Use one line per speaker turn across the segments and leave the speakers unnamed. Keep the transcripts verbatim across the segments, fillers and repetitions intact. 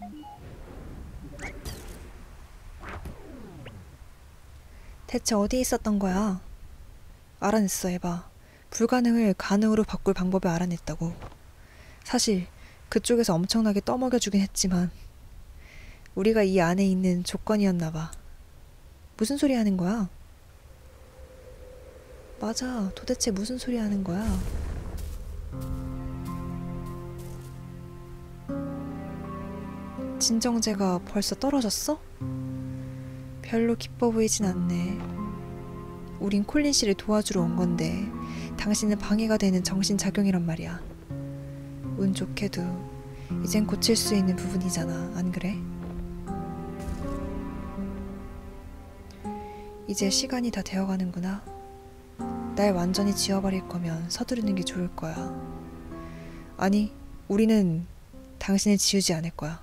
대체 어디에 있었던 거야? 알아냈어, 에바. 불가능을 가능으로 바꿀 방법을 알아냈다고. 사실 그쪽에서 엄청나게 떠먹여주긴 했지만 우리가 이 안에 있는 조건이었나 봐. 무슨 소리 하는 거야? 맞아, 도대체 무슨 소리 하는 거야? 진정제가 벌써 떨어졌어? 별로 기뻐 보이진 않네. 우린 콜린 씨를 도와주러 온 건데 당신은 방해가 되는 정신작용이란 말이야. 운 좋게도 이젠 고칠 수 있는 부분이잖아, 안 그래? 이제 시간이 다 되어가는구나. 날 완전히 지워버릴 거면 서두르는 게 좋을 거야. 아니, 우리는 당신을 지우지 않을 거야.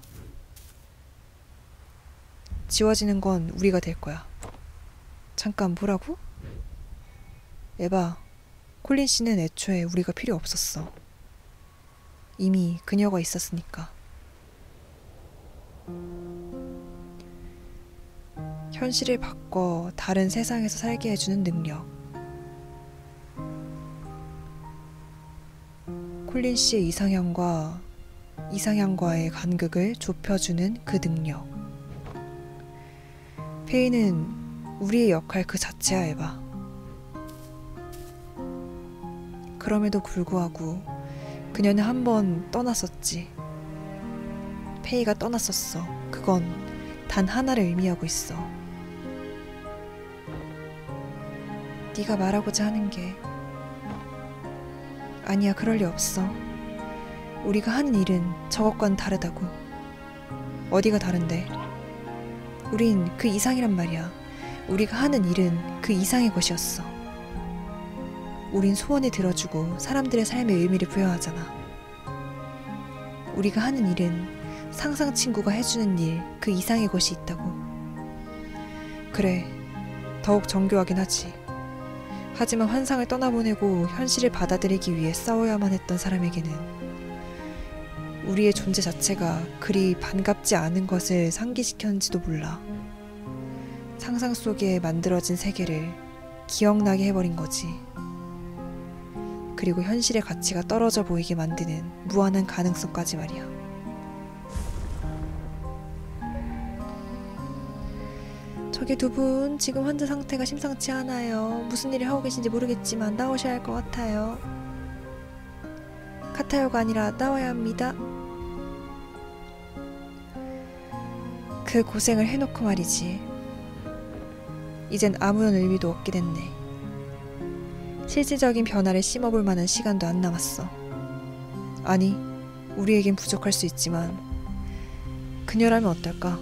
지워지는 건 우리가 될 거야. 잠깐, 뭐라고? 에바, 콜린 씨는 애초에 우리가 필요 없었어. 이미 그녀가 있었으니까. 현실을 바꿔 다른 세상에서 살게 해주는 능력. 콜린 씨의 이상형과 이상형과의 간극을 좁혀주는 그 능력. 페이는 우리의 역할 그 자체야, 에바. 그럼에도 불구하고 그녀는 한 번 떠났었지. 페이가 떠났었어. 그건 단 하나를 의미하고 있어. 네가 말하고자 하는 게 아니야, 그럴 리 없어. 우리가 하는 일은 저것과는 다르다고. 어디가 다른데? 우린 그 이상이란 말이야. 우리가 하는 일은 그 이상의 것이었어. 우린 소원을 들어주고 사람들의 삶에 의미를 부여하잖아. 우리가 하는 일은 상상 친구가 해주는 일 그 이상의 것이 있다고. 그래, 더욱 정교하긴 하지. 하지만 환상을 떠나보내고 현실을 받아들이기 위해 싸워야만 했던 사람에게는 우리의 존재 자체가 그리 반갑지 않은 것을 상기시켰는지도 몰라. 상상 속에 만들어진 세계를 기억나게 해버린 거지. 그리고 현실의 가치가 떨어져 보이게 만드는 무한한 가능성까지 말이야. 저기 두 분, 지금 환자 상태가 심상치 않아요. 무슨 일을 하고 계신지 모르겠지만 나오셔야 할 것 같아요. 카타요가 아니라 나와야 합니다. 그 고생을 해놓고 말이지. 이젠 아무런 의미도 없게 됐네. 실질적인 변화를 심어볼 만한 시간도 안 남았어. 아니, 우리에겐 부족할 수 있지만 그녀라면 어떨까?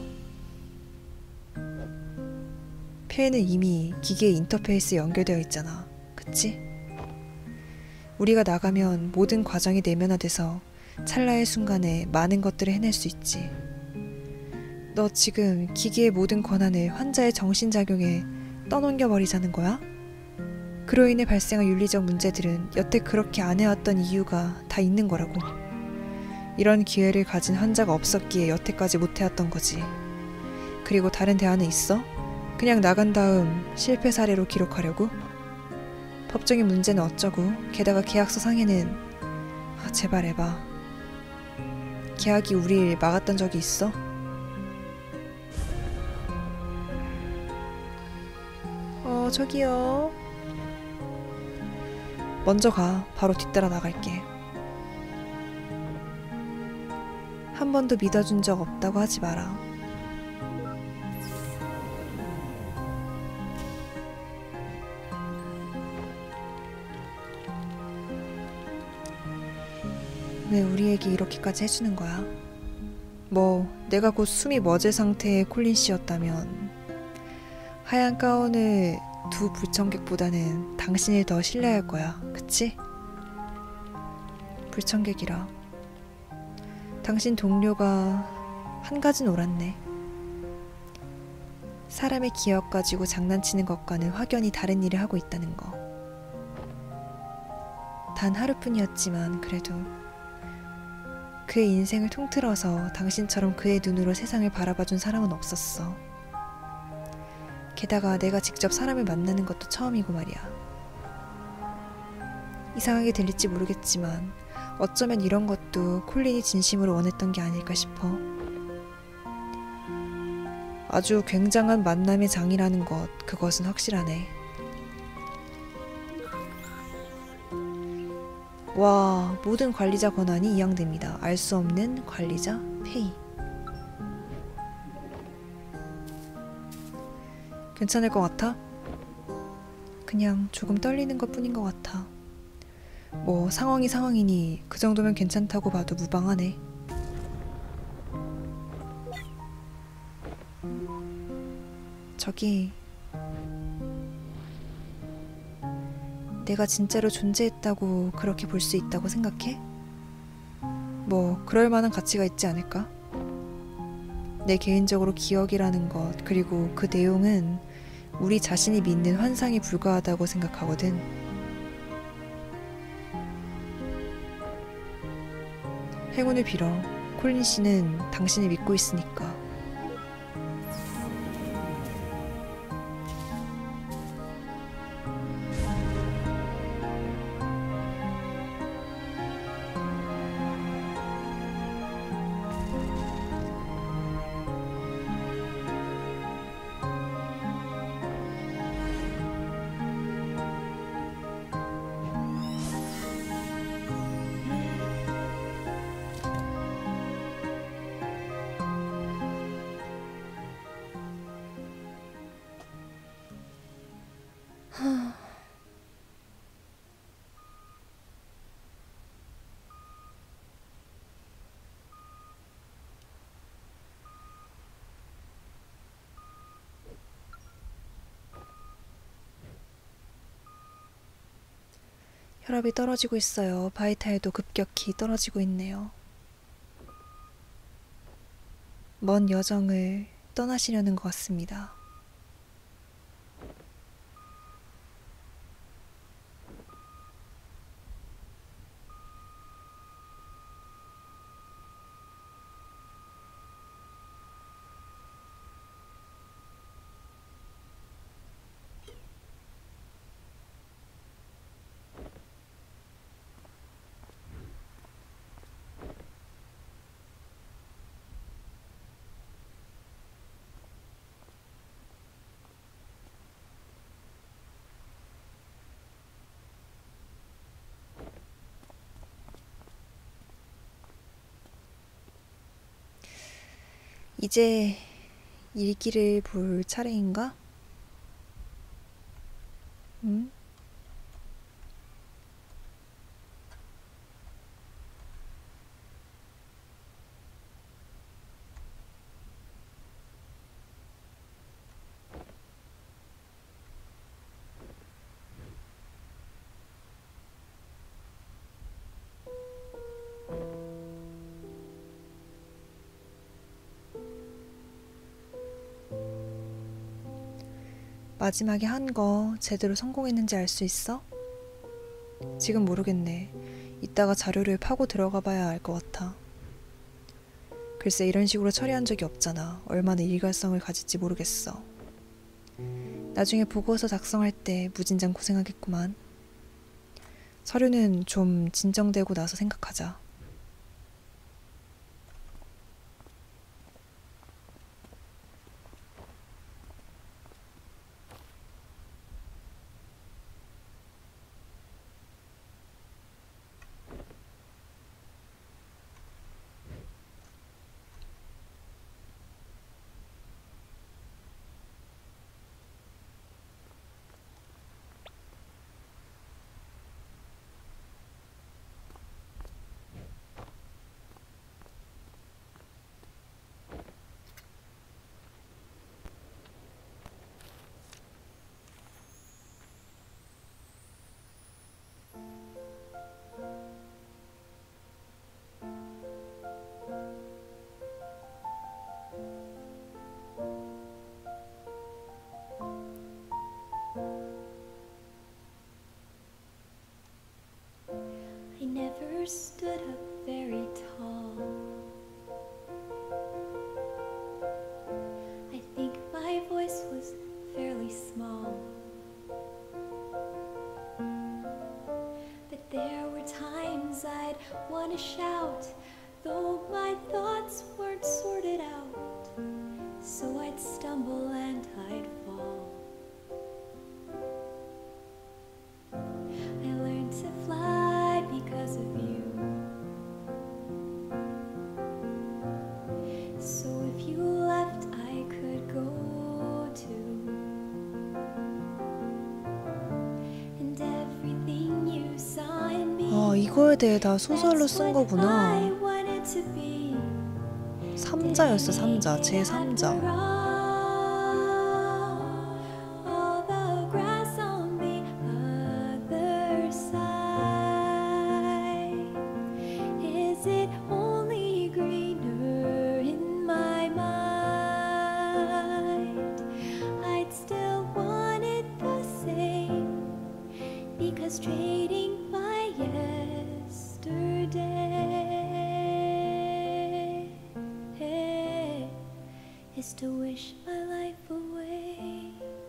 페이는 이미 기계의 인터페이스에 연결되어 있잖아. 그치? 우리가 나가면 모든 과정이 내면화돼서 찰나의 순간에 많은 것들을 해낼 수 있지. 너 지금 기계의 모든 권한을 환자의 정신작용에 떠넘겨버리자는 거야? 그로 인해 발생한 윤리적 문제들은 여태 그렇게 안 해왔던 이유가 다 있는 거라고. 이런 기회를 가진 환자가 없었기에 여태까지 못해왔던 거지. 그리고 다른 대안은 있어? 그냥 나간 다음 실패 사례로 기록하려고? 법적인 문제는 어쩌고? 게다가 계약서 상에는 아, 제발 에바. 계약이 우릴 막았던 적이 있어? 어, 저기요. 먼저 가. 바로 뒤따라 나갈게. 한 번도 믿어준 적 없다고 하지 마라. 왜 우리에게 이렇게까지 해주는 거야? 뭐 내가 곧 숨이 멎을 상태의 콜린 씨였다면 하얀 가운을 두 불청객보다는 당신을 더 신뢰할 거야. 그치? 불청객이라. 당신 동료가 한 가지는 옳았네. 사람의 기억 가지고 장난치는 것과는 확연히 다른 일을 하고 있다는 거. 단 하루뿐이었지만 그래도 그의 인생을 통틀어서 당신처럼 그의 눈으로 세상을 바라봐준 사람은 없었어. 게다가 내가 직접 사람을 만나는 것도 처음이고 말이야. 이상하게 들릴지 모르겠지만 어쩌면 이런 것도 콜린이 진심으로 원했던 게 아닐까 싶어. 아주 굉장한 만남의 장이라는 것, 그것은 확실하네. 와, 모든 관리자 권한이 이양됩니다. 알 수 없는 관리자 페이. 괜찮을 것 같아? 그냥 조금 떨리는 것 뿐인 것 같아. 뭐 상황이 상황이니 그 정도면 괜찮다고 봐도 무방하네. 저기, 내가 진짜로 존재했다고 그렇게 볼 수 있다고 생각해? 뭐 그럴 만한 가치가 있지 않을까? 내 개인적으로 기억이라는 것, 그리고 그 내용은 우리 자신이 믿는 환상에 불과하다고 생각하거든. 행운을 빌어. 콜린 씨는 당신을 믿고 있으니까. 혈압이 떨어지고 있어요. 바이탈도 급격히 떨어지고 있네요. 먼 여정을 떠나시려는 것 같습니다. 이제 일기를 볼 차례인가? 응? 마지막에 한 거 제대로 성공했는지 알 수 있어? 지금 모르겠네. 이따가 자료를 파고 들어가 봐야 알 것 같아. 글쎄 이런 식으로 처리한 적이 없잖아. 얼마나 일관성을 가질지 모르겠어. 나중에 보고서 작성할 때 무진장 고생하겠구만. 서류는 좀 진정되고 나서 생각하자.
I never stood up very tall. I'd wanna shout, though my thoughts weren't sorted out. So I'd stumble and I'd fall. I learned to fly because of you. So if you left, I could go too. And everything you saw in me,
아, 이거에 대해 다 소설로 쓴
I
거구나.
wanted to be.
삼자였어, 삼자. 제삼자.
All the grass on the other side. Is it only greener in my mind? I'd still want it the same, because trading my yesterday is to wish my life away.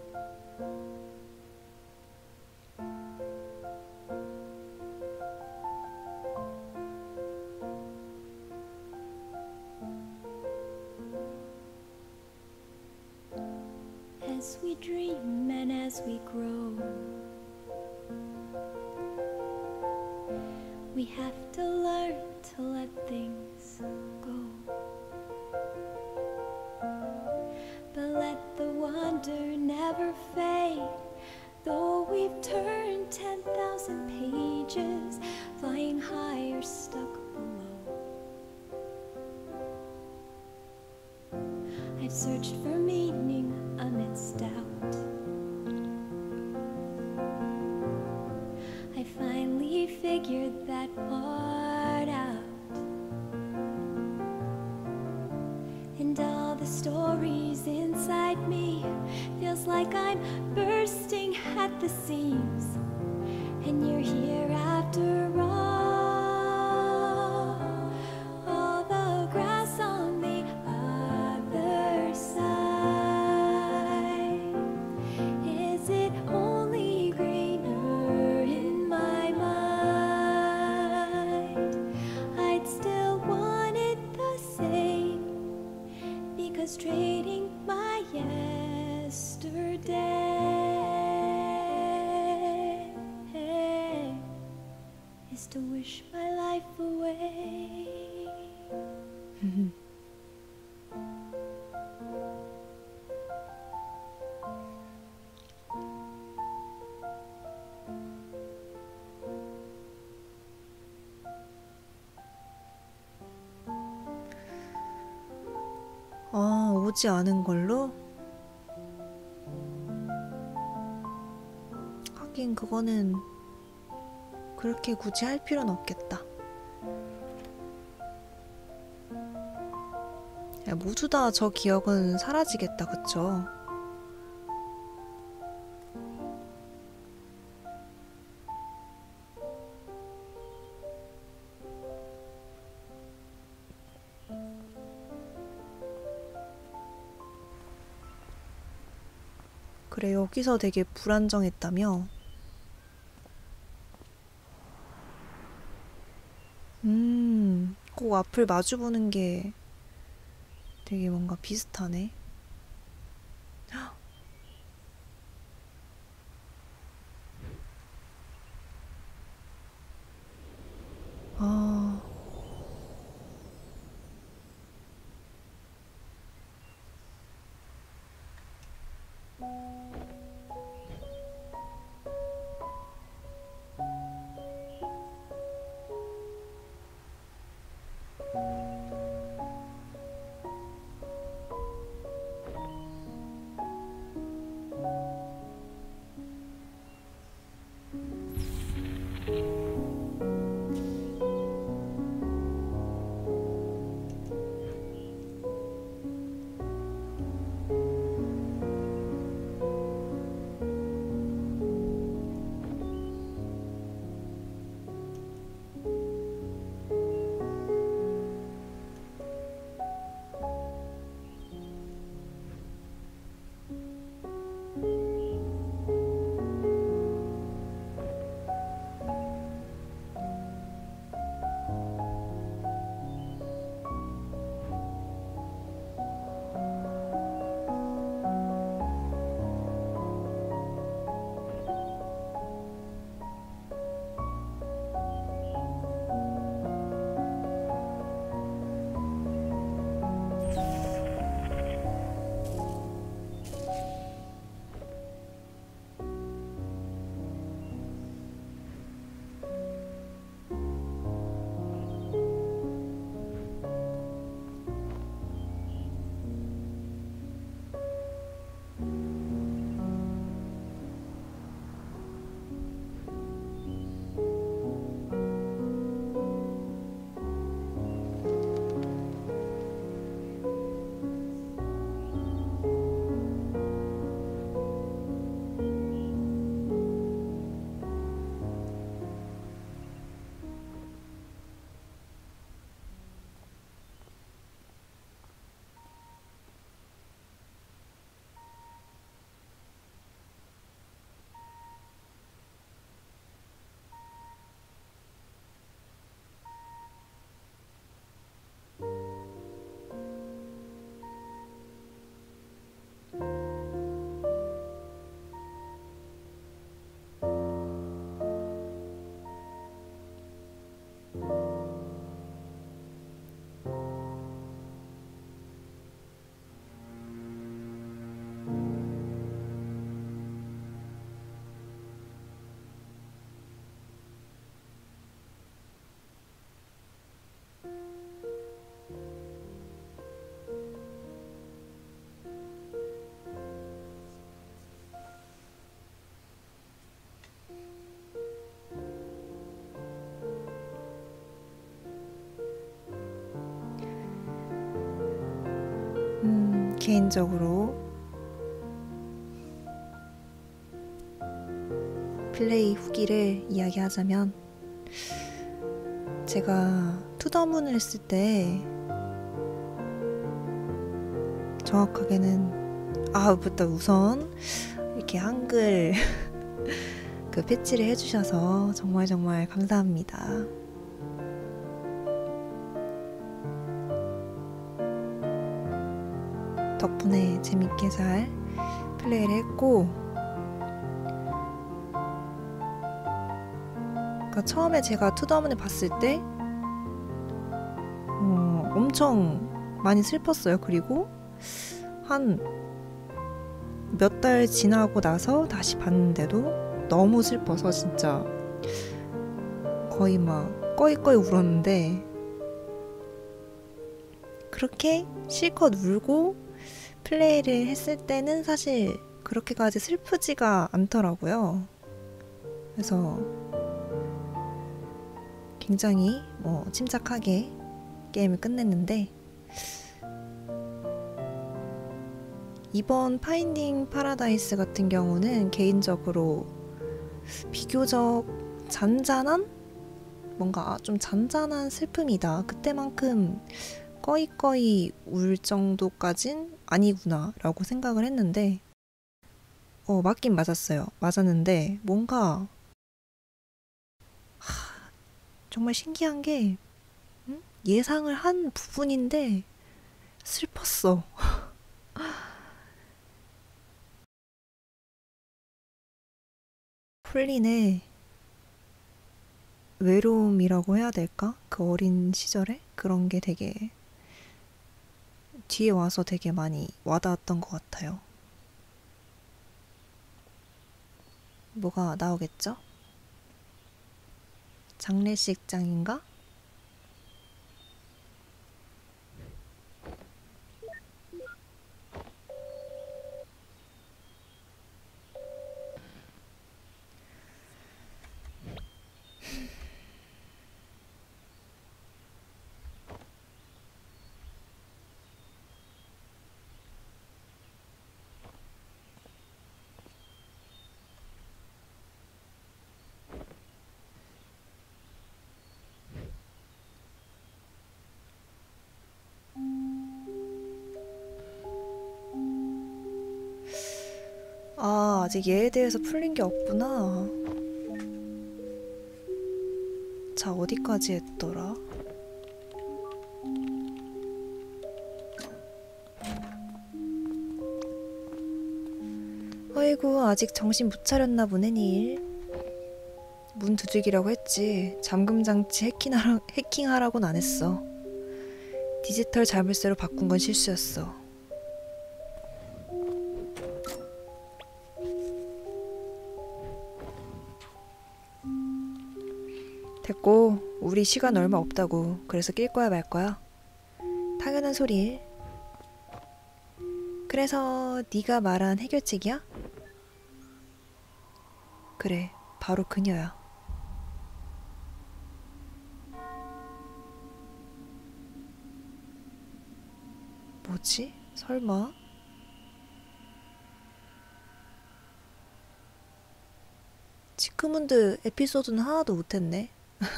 As we dream and as we grow, we have to learn to let things go. But let the wonder never fade, though we've turned ten thousand pages, flying high or stuck below. I've searched for meaning amidst doubt. I finally figured that part out. And all the stories inside me feels like I'm bursting at the seams. And you're here after all. All the grass on the other side. Is it only greener in my mind? I'd still want it the same, because trading my yesterday is to wish my life away.
아, 오지 않은 걸로? 하긴 그거는 그렇게 굳이 할 필요는 없겠다. 야, 모두 다 저 기억은 사라지겠다, 그쵸? 그래, 여기서 되게 불안정했다며? 음, 꼭 앞을 마주보는 게 되게 뭔가 비슷하네. 아, 개인적으로 플레이 후기를 이야기하자면, 제가 투더문을 했을 때 정확하게는 아 맞다 우선 이렇게 한글 그 패치를 해주셔서 정말 정말 감사합니다. 덕분에 재밌게 잘 플레이를 했고, 그러니까 처음에 제가 투더문을 봤을 때 어, 엄청 많이 슬펐어요. 그리고 한 몇 달 지나고 나서 다시 봤는데도 너무 슬퍼서 진짜 거의 막 꺼이꺼이 울었는데, 그렇게 실컷 울고 플레이를 했을 때는 사실 그렇게까지 슬프지가 않더라고요. 그래서 굉장히 뭐 침착하게 게임을 끝냈는데, 이번 파인딩 파라다이스 같은 경우는 개인적으로 비교적 잔잔한? 뭔가 좀 잔잔한 슬픔이다. 그때만큼 꺼이꺼이 울 정도까진 아니구나 라고 생각을 했는데, 어 맞긴 맞았어요. 맞았는데 뭔가 하, 정말 신기한 게 응? 예상을 한 부분인데 슬펐어. 폴린의 외로움이라고 해야 될까? 그 어린 시절에 그런 게 되게 뒤에 와서 되게 많이 와닿았던 것 같아요. 뭐가 나오겠죠? 장례식장인가? 아, 아직 얘에 대해서 풀린 게 없구나. 자, 어디까지 했더라? 아이고, 아직 정신 못 차렸나 보네, 닐. 문 두들기라고 했지. 잠금장치 해킹하라, 해킹하라고는 안 했어. 디지털 자물쇠로 바꾼 건 실수였어. 됐고, 우리 시간 얼마 없다고. 그래서 낄 거야 말 거야? 당연한 소리. 그래서 네가 말한 해결책이야? 그래, 바로 그녀야. 뭐지? 설마? 지크문드 에피소드는 하나도 못했네.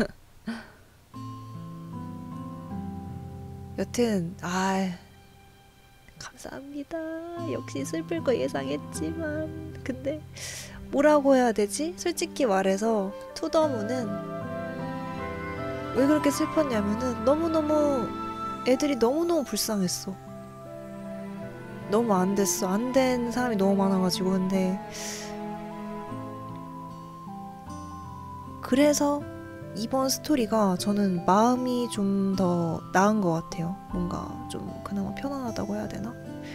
여튼 아 감사합니다. 역시 슬플 거 예상했지만, 근데 뭐라고 해야 되지? 솔직히 말해서 투더문은 왜 그렇게 슬펐냐면은 너무너무 애들이 너무너무 불쌍했어. 너무 안 됐어. 안 된 사람이 너무 많아가지고. 근데 그래서 이번 스토리가 저는 마음이 좀 더 나은 것 같아요. 뭔가 좀 그나마 편안하다고 해야 되나?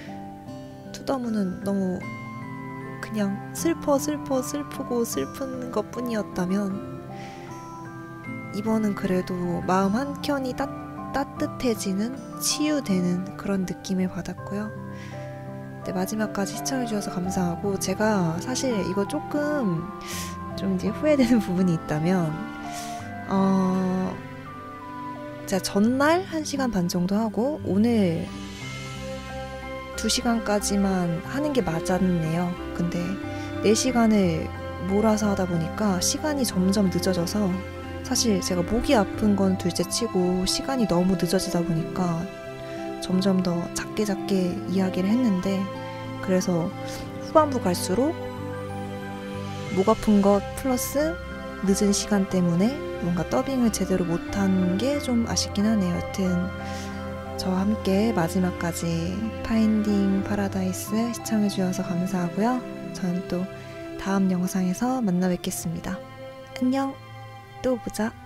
투더문은 너무 그냥 슬퍼 슬퍼 슬프고 슬픈 것 뿐이었다면, 이번은 그래도 마음 한켠이 따, 따뜻해지는, 치유되는 그런 느낌을 받았고요. 네, 마지막까지 시청해주셔서 감사하고, 제가 사실 이거 조금 좀 이제 후회되는 부분이 있다면, 어... 제가 전날 한 시간 반 정도 하고 오늘 두 시간까지만 하는 게 맞았네요. 근데 네 시간을 몰아서 하다 보니까 시간이 점점 늦어져서 사실 제가 목이 아픈 건 둘째 치고 시간이 너무 늦어지다 보니까 점점 더 작게 작게 이야기를 했는데 그래서 후반부 갈수록 목 아픈 것 플러스 늦은 시간 때문에 뭔가 더빙을 제대로 못한 게 좀 아쉽긴 하네요. 여튼 저와 함께 마지막까지 파인딩 파라다이스 시청해주셔서 감사하고요. 저는 또 다음 영상에서 만나 뵙겠습니다. 안녕! 또 보자.